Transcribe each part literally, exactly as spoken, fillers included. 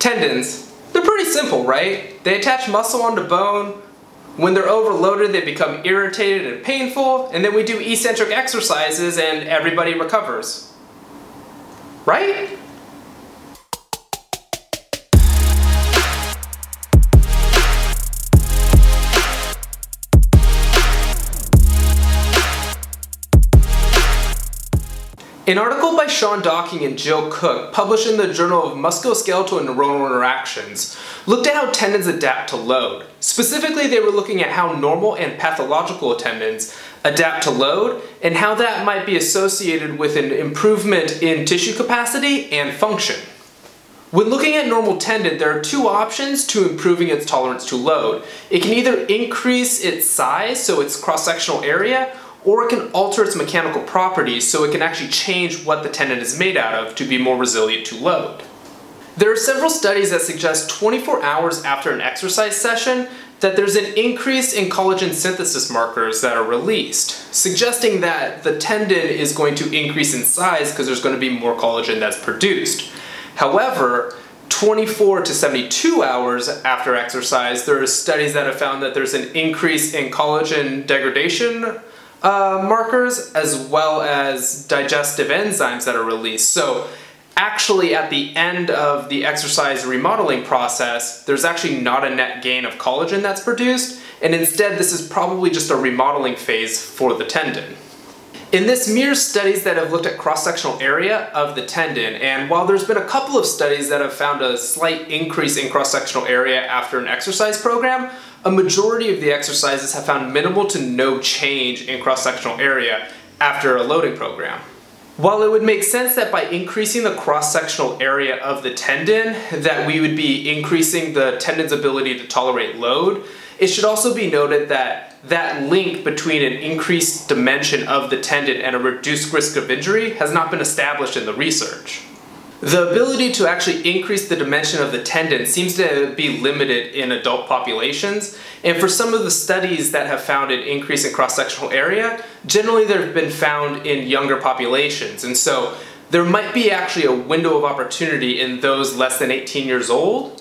Tendons, they're pretty simple, right? They attach muscle onto bone. When they're overloaded, they become irritated and painful, and then we do eccentric exercises and everybody recovers. Right? An article by Sean Docking and Jill Cook, published in the Journal of Musculoskeletal and Neuronal Interactions, looked at how tendons adapt to load. Specifically, they were looking at how normal and pathological tendons adapt to load and how that might be associated with an improvement in tissue capacity and function. When looking at normal tendon, there are two options to improving its tolerance to load. It can either increase its size, so its cross-sectional area, or it can alter its mechanical properties so it can actually change what the tendon is made out of to be more resilient to load. There are several studies that suggest twenty-four hours after an exercise session that there's an increase in collagen synthesis markers that are released, suggesting that the tendon is going to increase in size because there's going to be more collagen that's produced. However, twenty-four to seventy-two hours after exercise, there are studies that have found that there's an increase in collagen degradation Uh, markers as well as digestive enzymes that are released. So actually at the end of the exercise remodeling process, there's actually not a net gain of collagen that's produced, and instead this is probably just a remodeling phase for the tendon. In this mirrors studies that have looked at cross-sectional area of the tendon, and while there's been a couple of studies that have found a slight increase in cross-sectional area after an exercise program, a majority of the exercises have found minimal to no change in cross-sectional area after a loading program. While it would make sense that by increasing the cross-sectional area of the tendon that we would be increasing the tendon's ability to tolerate load, it should also be noted that that link between an increased dimension of the tendon and a reduced risk of injury has not been established in the research. The ability to actually increase the dimension of the tendon seems to be limited in adult populations, and for some of the studies that have found an increase in cross-sectional area, generally they've been found in younger populations, and so there might be actually a window of opportunity in those less than eighteen years old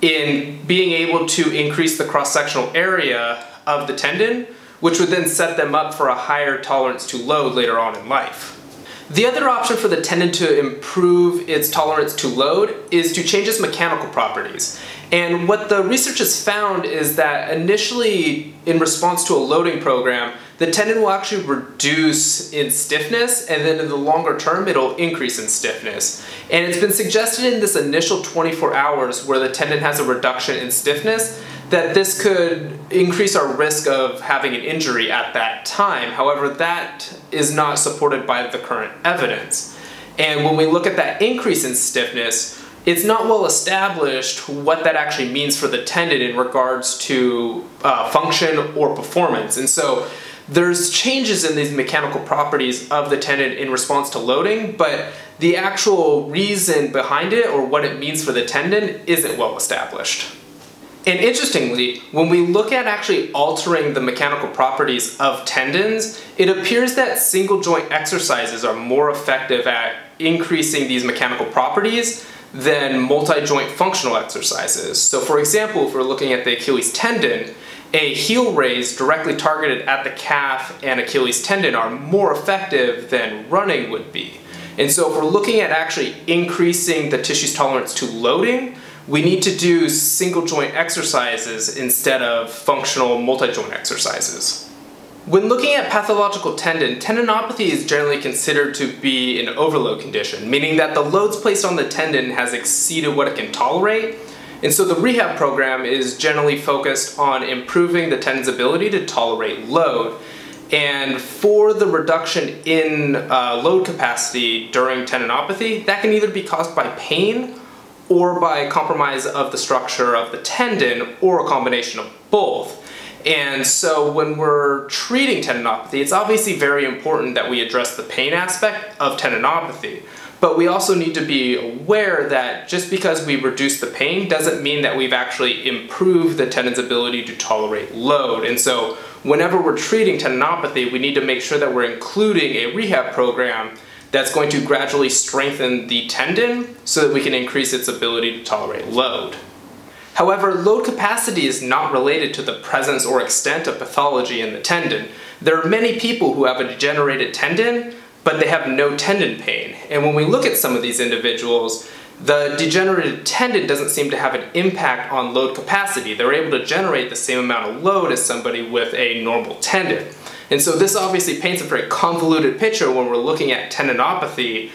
in being able to increase the cross-sectional area of the tendon, which would then set them up for a higher tolerance to load later on in life. The other option for the tendon to improve its tolerance to load is to change its mechanical properties. And what the research has found is that initially, in response to a loading program, the tendon will actually reduce in stiffness, and then in the longer term, it'll increase in stiffness. And it's been suggested in this initial twenty-four hours where the tendon has a reduction in stiffness that this could increase our risk of having an injury at that time. However, that is not supported by the current evidence. And when we look at that increase in stiffness, it's not well established what that actually means for the tendon in regards to uh, function or performance. And so there's changes in these mechanical properties of the tendon in response to loading, but the actual reason behind it or what it means for the tendon isn't well established. And interestingly, when we look at actually altering the mechanical properties of tendons, it appears that single joint exercises are more effective at increasing these mechanical properties than multi-joint functional exercises. So for example, if we're looking at the Achilles tendon, a heel raise directly targeted at the calf and Achilles tendon are more effective than running would be. And so if we're looking at actually increasing the tissue's tolerance to loading, we need to do single joint exercises instead of functional multi-joint exercises. When looking at pathological tendon, tendinopathy is generally considered to be an overload condition, meaning that the loads placed on the tendon has exceeded what it can tolerate. And so the rehab program is generally focused on improving the tendon's ability to tolerate load. And for the reduction in uh, load capacity during tendinopathy, that can either be caused by pain or by compromise of the structure of the tendon, or a combination of both. And so when we're treating tendinopathy, it's obviously very important that we address the pain aspect of tendinopathy. But we also need to be aware that just because we reduce the pain doesn't mean that we've actually improved the tendon's ability to tolerate load. And so whenever we're treating tendinopathy, we need to make sure that we're including a rehab program that's going to gradually strengthen the tendon so that we can increase its ability to tolerate load. However, load capacity is not related to the presence or extent of pathology in the tendon. There are many people who have a degenerated tendon, but they have no tendon pain. And when we look at some of these individuals, the degenerated tendon doesn't seem to have an impact on load capacity. They're able to generate the same amount of load as somebody with a normal tendon. And so this obviously paints a very convoluted picture when we're looking at tendinopathy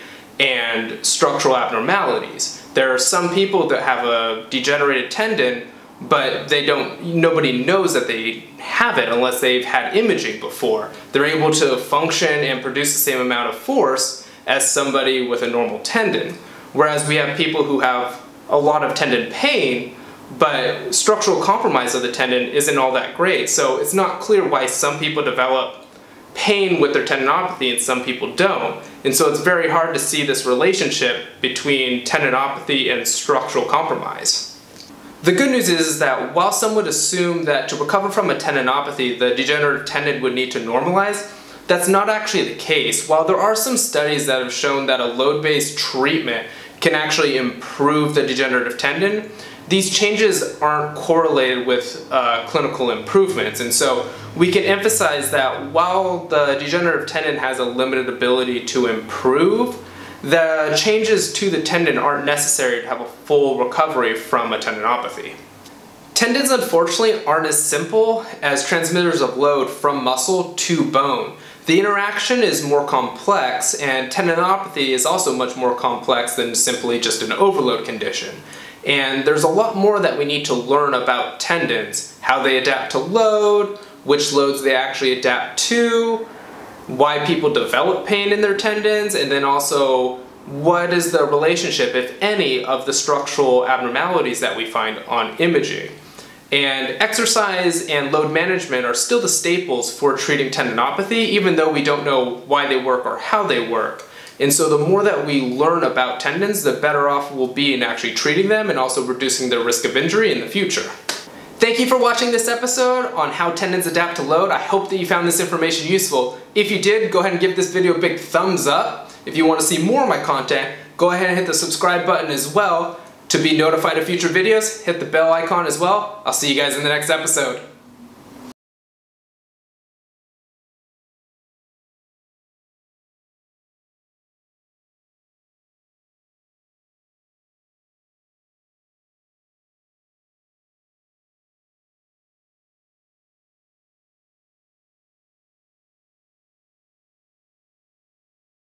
and structural abnormalities. There are some people that have a degenerated tendon, but they don't, nobody knows that they have it unless they've had imaging before. They're able to function and produce the same amount of force as somebody with a normal tendon. Whereas we have people who have a lot of tendon pain, but structural compromise of the tendon isn't all that great. So it's not clear why some people develop pain with their tendinopathy and some people don't. And so it's very hard to see this relationship between tendinopathy and structural compromise. The good news is that while some would assume that to recover from a tendinopathy, the degenerative tendon would need to normalize, that's not actually the case. While there are some studies that have shown that a load-based treatment can actually improve the degenerative tendon, these changes aren't correlated with uh, clinical improvements. And so we can emphasize that while the degenerative tendon has a limited ability to improve, the changes to the tendon aren't necessary to have a full recovery from a tendinopathy. Tendons, unfortunately, aren't as simple as transmitters of load from muscle to bone. The interaction is more complex, and tendinopathy is also much more complex than simply just an overload condition. And there's a lot more that we need to learn about tendons, how they adapt to load, which loads they actually adapt to, why people develop pain in their tendons, and then also what is the relationship, if any, of the structural abnormalities that we find on imaging. And exercise and load management are still the staples for treating tendinopathy, even though we don't know why they work or how they work. And so the more that we learn about tendons, the better off we'll be in actually treating them and also reducing their risk of injury in the future. Thank you for watching this episode on how tendons adapt to load. I hope that you found this information useful. If you did, go ahead and give this video a big thumbs up. If you want to see more of my content, go ahead and hit the subscribe button as well. To be notified of future videos, hit the bell icon as well. I'll see you guys in the next episode.